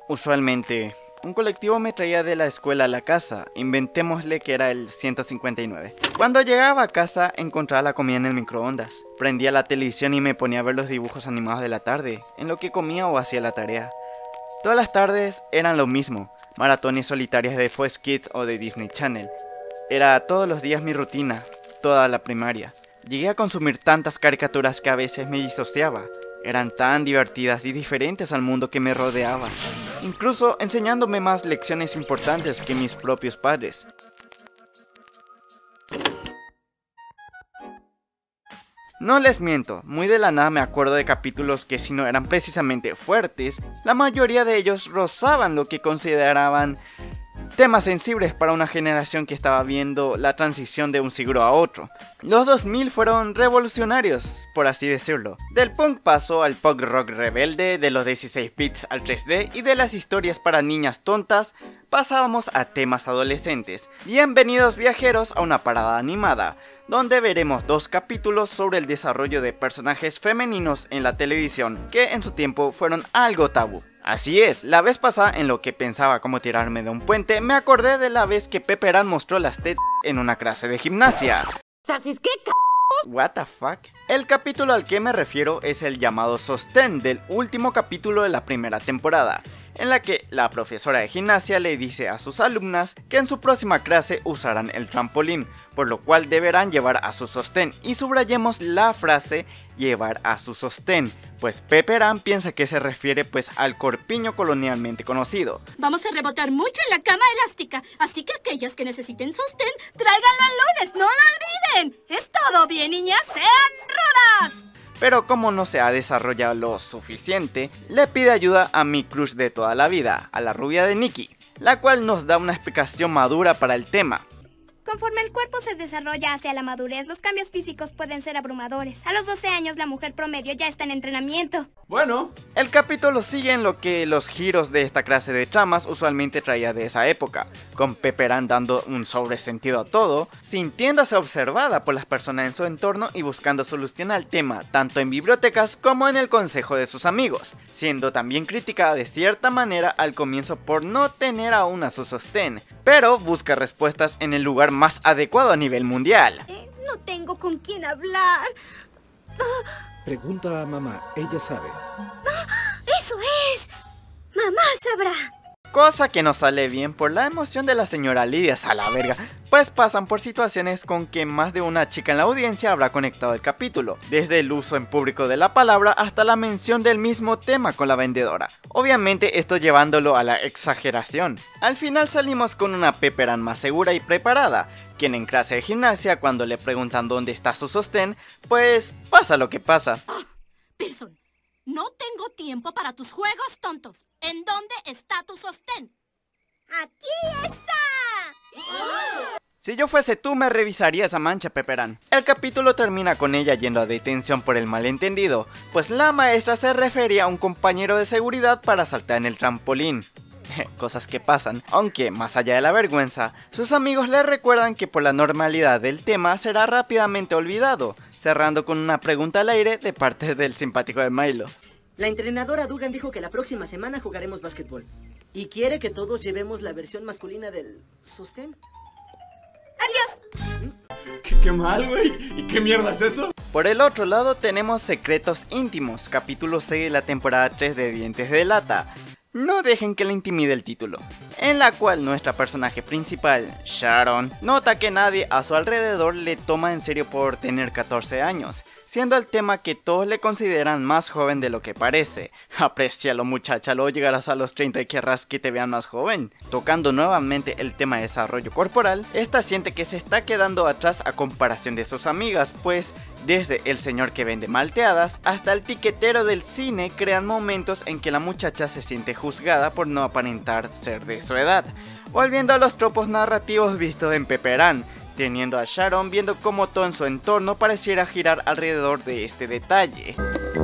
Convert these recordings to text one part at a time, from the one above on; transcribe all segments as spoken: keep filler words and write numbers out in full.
Usualmente, un colectivo me traía de la escuela a la casa, inventémosle que era el ciento cincuenta y nueve. Cuando llegaba a casa, encontraba la comida en el microondas. Prendía la televisión y me ponía a ver los dibujos animados de la tarde, en lo que comía o hacía la tarea. Todas las tardes eran lo mismo, maratones solitarias de Fox Kids o de Disney Channel. Era todos los días mi rutina, toda la primaria. Llegué a consumir tantas caricaturas que a veces me disociaba. Eran tan divertidas y diferentes al mundo que me rodeaba, incluso enseñándome más lecciones importantes que mis propios padres. No les miento, muy de la nada me acuerdo de capítulos que, si no eran precisamente fuertes, la mayoría de ellos rozaban lo que consideraban temas sensibles para una generación que estaba viendo la transición de un siglo a otro. Los dos mil fueron revolucionarios, por así decirlo. Del punk pasó al punk rock rebelde, de los dieciséis bits al tres D y de las historias para niñas tontas pasábamos a temas adolescentes. Bienvenidos viajeros a una parada animada, donde veremos dos capítulos sobre el desarrollo de personajes femeninos en la televisión, que en su tiempo fueron algo tabú. Así es, la vez pasada en lo que pensaba cómo tirarme de un puente, me acordé de la vez que Pepperan mostró las tetas en una clase de gimnasia. ¿Sabes qué, c***? What the fuck? El capítulo al que me refiero es el llamado sostén del último capítulo de la primera temporada, en la que la profesora de gimnasia le dice a sus alumnas que en su próxima clase usarán el trampolín, por lo cual deberán llevar a su sostén, y subrayemos la frase llevar a su sostén, pues Pepperan piensa que se refiere pues al corpiño colonialmente conocido. Vamos a rebotar mucho en la cama elástica, así que aquellas que necesiten sostén, tráiganlo el lunes, no lo olviden. Es todo bien, niñas, sean rudas. Pero como no se ha desarrollado lo suficiente, le pide ayuda a mi crush de toda la vida, a la rubia de Nikki, la cual nos da una explicación madura para el tema. Conforme el cuerpo se desarrolla hacia la madurez, los cambios físicos pueden ser abrumadores. A los doce años la mujer promedio ya está en entrenamiento. Bueno. El capítulo sigue en lo que los giros de esta clase de tramas usualmente traía de esa época, con Pepperan dando un sobresentido a todo, sintiéndose observada por las personas en su entorno y buscando solución al tema, tanto en bibliotecas como en el consejo de sus amigos, siendo también criticada de cierta manera al comienzo por no tener aún a su sostén, pero busca respuestas en el lugar más adecuado a nivel mundial. Eh, no tengo con quién hablar. Pregunta a mamá, ella sabe. ¡Eso es! ¡Mamá sabrá! Cosa que no sale bien por la emoción de la señora Lidia Salaverga, pues pasan por situaciones con que más de una chica en la audiencia habrá conectado el capítulo, desde el uso en público de la palabra hasta la mención del mismo tema con la vendedora. Obviamente esto llevándolo a la exageración. Al final salimos con una Pepperan más segura y preparada, quien en clase de gimnasia cuando le preguntan dónde está su sostén, pues pasa lo que pasa. Oh, Pearson, no tengo tiempo para tus juegos tontos. ¿En dónde está tu sostén? ¡Aquí está! Si yo fuese tú me revisaría esa mancha, Pepperan. El capítulo termina con ella yendo a detención por el malentendido, pues la maestra se refería a un compañero de seguridad para saltar en el trampolín. Cosas que pasan, aunque más allá de la vergüenza, sus amigos le recuerdan que por la normalidad del tema será rápidamente olvidado, cerrando con una pregunta al aire de parte del simpático de Milo. La entrenadora Dugan dijo que la próxima semana jugaremos básquetbol y quiere que todos llevemos la versión masculina del sostén. ¡Adiós! ¿Qué, qué mal, güey? ¿Y qué mierda es eso? Por el otro lado tenemos Secretos Íntimos, capítulo seis de la temporada tres de Dientes de Lata. No dejen que le intimide el título, en la cual nuestra personaje principal, Sharon, nota que nadie a su alrededor le toma en serio por tener catorce años, siendo el tema que todos le consideran más joven de lo que parece. Aprécialo, muchacha, luego llegarás a los treinta y querrás que te vean más joven. Tocando nuevamente el tema de desarrollo corporal, esta siente que se está quedando atrás a comparación de sus amigas, pues desde el señor que vende malteadas hasta el tiquetero del cine crean momentos en que la muchacha se siente juzgada por no aparentar ser de su edad, volviendo a los tropos narrativos vistos en Pepperan, teniendo a Sharon viendo cómo todo en su entorno pareciera girar alrededor de este detalle.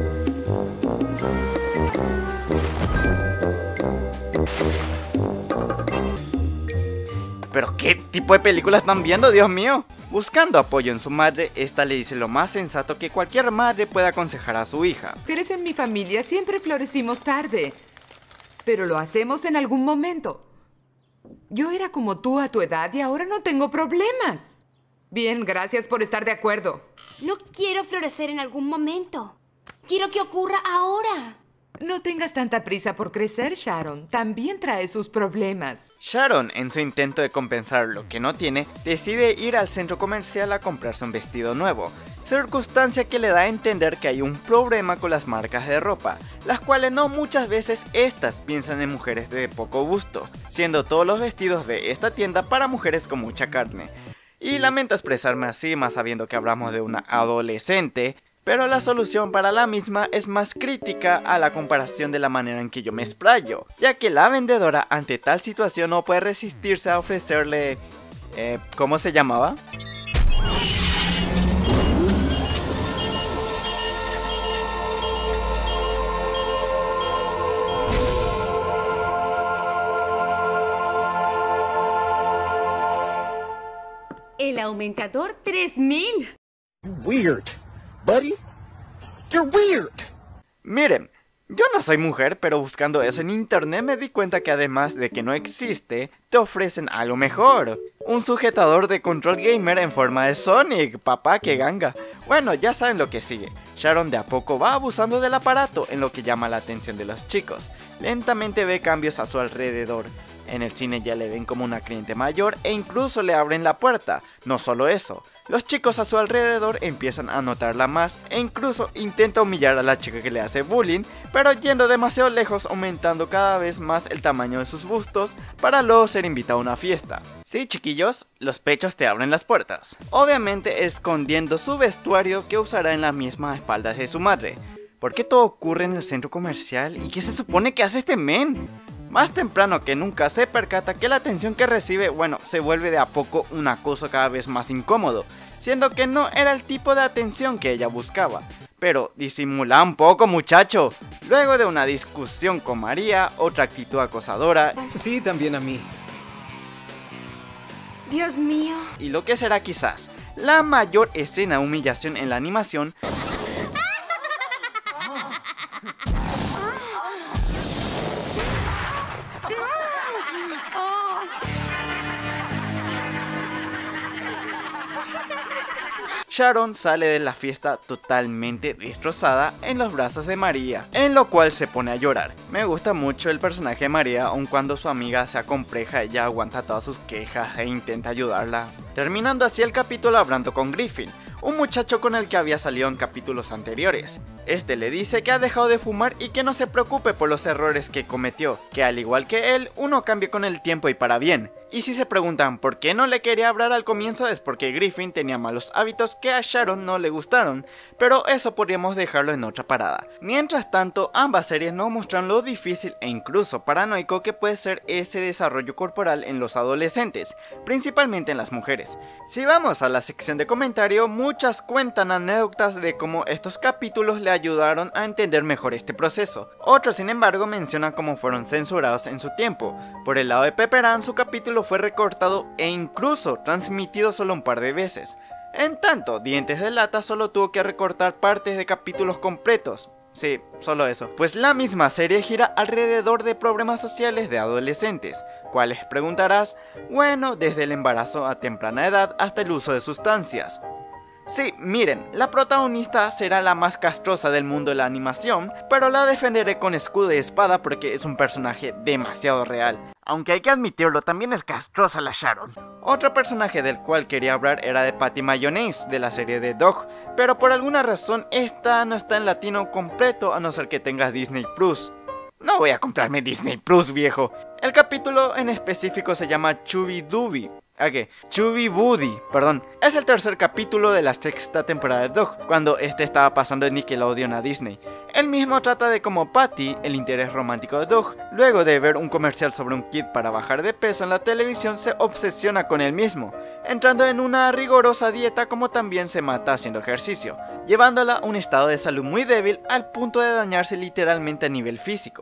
¿Pero qué tipo de película están viendo, Dios mío? Buscando apoyo en su madre, esta le dice lo más sensato que cualquier madre puede aconsejar a su hija. Pero en mi familia siempre florecimos tarde. pero lo hacemos en algún momento. Yo era como tú a tu edad y ahora no tengo problemas. Bien, gracias por estar de acuerdo. No quiero florecer en algún momento. Quiero que ocurra ahora. No tengas tanta prisa por crecer, Sharon. También trae sus problemas. Sharon, en su intento de compensar lo que no tiene, decide ir al centro comercial a comprarse un vestido nuevo, circunstancia que le da a entender que hay un problema con las marcas de ropa, las cuales no muchas veces estas piensan en mujeres de poco gusto, siendo todos los vestidos de esta tienda para mujeres con mucha carne. Y lamento expresarme así, más sabiendo que hablamos de una adolescente, pero la solución para la misma es más crítica a la comparación de la manera en que yo me explayo, ya que la vendedora ante tal situación no puede resistirse a ofrecerle... Eh, ¿cómo se llamaba? El aumentador tres mil. Weird. Buddy, you're weird. Miren, yo no soy mujer, pero buscando eso en internet me di cuenta que además de que no existe, te ofrecen algo mejor. Un sujetador de control gamer en forma de Sonic, papá, que ganga. Bueno, ya saben lo que sigue. Sharon de a poco va abusando del aparato, en lo que llama la atención de los chicos. Lentamente ve cambios a su alrededor. En el cine ya le ven como una cliente mayor e incluso le abren la puerta. No solo eso, los chicos a su alrededor empiezan a notarla más e incluso intenta humillar a la chica que le hace bullying, pero yendo demasiado lejos, aumentando cada vez más el tamaño de sus bustos para luego ser invitado a una fiesta. Sí, chiquillos, los pechos te abren las puertas. Obviamente escondiendo su vestuario que usará en las mismas espaldas de su madre. ¿Por qué todo ocurre en el centro comercial? ¿Y qué se supone que hace este men? Más temprano que nunca se percata que la atención que recibe, bueno, se vuelve de a poco un acoso cada vez más incómodo, siendo que no era el tipo de atención que ella buscaba. Pero disimula un poco, muchacho. Luego de una discusión con María, otra actitud acosadora. Sí, también a mí. Dios mío. Y lo que será quizás la mayor escena de humillación en la animación. Sharon sale de la fiesta totalmente destrozada en los brazos de María, en lo cual se pone a llorar. Me gusta mucho el personaje de María, aun cuando su amiga sea compleja, ella aguanta todas sus quejas e intenta ayudarla. Terminando así el capítulo hablando con Griffin, un muchacho con el que había salido en capítulos anteriores. Este le dice que ha dejado de fumar y que no se preocupe por los errores que cometió, que al igual que él, uno cambia con el tiempo y para bien. Y si se preguntan por qué no le quería hablar al comienzo, es porque Griffin tenía malos hábitos que a Sharon no le gustaron, pero eso podríamos dejarlo en otra parada. Mientras tanto, ambas series nos muestran lo difícil e incluso paranoico que puede ser ese desarrollo corporal en los adolescentes, principalmente en las mujeres. Si vamos a la sección de comentario, muchas cuentan anécdotas de cómo estos capítulos le ayudaron a entender mejor este proceso. Otros, sin embargo, mencionan cómo fueron censurados en su tiempo. Por el lado de Pepper Ann, su capítulo fue recortado e incluso transmitido solo un par de veces. En tanto, Dientes de Lata solo tuvo que recortar partes de capítulos completos. Sí, solo eso. Pues la misma serie gira alrededor de problemas sociales de adolescentes. ¿Cuáles preguntarás? Bueno, desde el embarazo a temprana edad hasta el uso de sustancias. Sí, miren, la protagonista será la más castrosa del mundo de la animación, pero la defenderé con escudo y espada porque es un personaje demasiado real. Aunque hay que admitirlo, también es castrosa la Sharon. Otro personaje del cual quería hablar era de Patty Mayonnaise, de la serie de Dog, pero por alguna razón esta no está en latino completo a no ser que tengas Disney Plus. No voy a comprarme Disney Plus, viejo. El capítulo en específico se llama Chubby Dooby. ¿A qué? Chubby Woody, perdón. Es el tercer capítulo de la sexta temporada de Dog, cuando este estaba pasando de Nickelodeon a Disney. El mismo trata de cómo Patty, el interés romántico de Dog, luego de ver un comercial sobre un kit para bajar de peso en la televisión, se obsesiona con él mismo, entrando en una rigorosa dieta como también se mata haciendo ejercicio, llevándola a un estado de salud muy débil al punto de dañarse literalmente a nivel físico.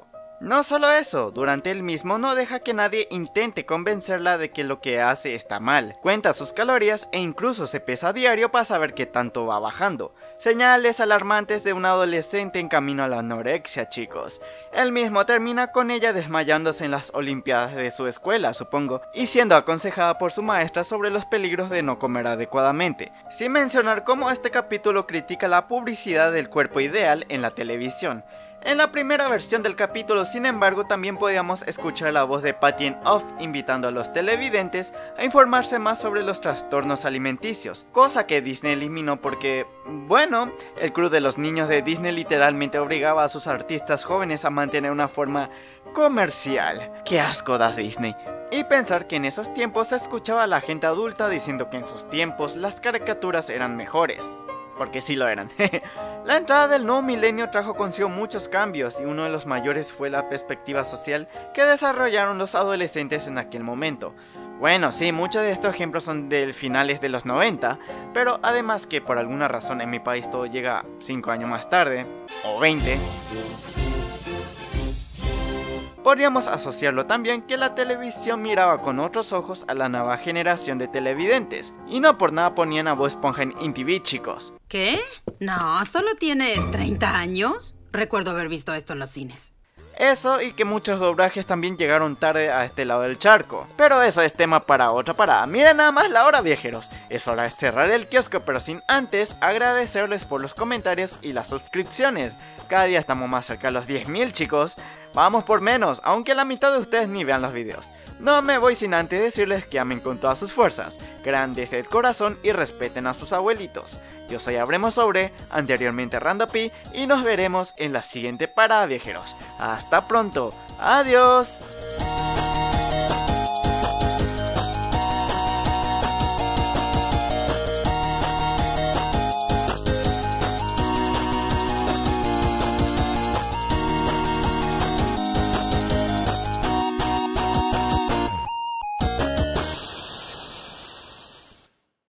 No solo eso, durante el mismo no deja que nadie intente convencerla de que lo que hace está mal. Cuenta sus calorías e incluso se pesa a diario para saber qué tanto va bajando. Señales alarmantes de un adolescente en camino a la anorexia, chicos. Él mismo termina con ella desmayándose en las olimpiadas de su escuela, supongo, y siendo aconsejada por su maestra sobre los peligros de no comer adecuadamente. Sin mencionar cómo este capítulo critica la publicidad del cuerpo ideal en la televisión. En la primera versión del capítulo, sin embargo, también podíamos escuchar la voz de Patty en off invitando a los televidentes a informarse más sobre los trastornos alimenticios, cosa que Disney eliminó porque, bueno, el crew de los niños de Disney literalmente obligaba a sus artistas jóvenes a mantener una forma comercial. ¡Qué asco da Disney! Y pensar que en esos tiempos se escuchaba a la gente adulta diciendo que en sus tiempos las caricaturas eran mejores. Porque sí lo eran. La entrada del nuevo milenio trajo consigo muchos cambios y uno de los mayores fue la perspectiva social que desarrollaron los adolescentes en aquel momento. Bueno, sí, muchos de estos ejemplos son de finales de los noventa, pero además que por alguna razón en mi país todo llega cinco años más tarde, o veinte. Podríamos asociarlo también que la televisión miraba con otros ojos a la nueva generación de televidentes, y no por nada ponían a Bob Esponja en M T V, chicos. ¿Qué? No, solo tiene treinta años. Recuerdo haber visto esto en los cines. Eso y que muchos doblajes también llegaron tarde a este lado del charco. Pero eso es tema para otra parada. Miren nada más la hora, viajeros. Es hora de cerrar el kiosco, pero sin antes agradecerles por los comentarios y las suscripciones. Cada día estamos más cerca de los diez mil, chicos. Vamos por menos, aunque la mitad de ustedes ni vean los videos. No me voy sin antes decirles que amen con todas sus fuerzas, crean desde el corazón y respeten a sus abuelitos. Yo soy Abremo Sobre, anteriormente Randopi, y nos veremos en la siguiente parada, viajeros. Hasta pronto, adiós.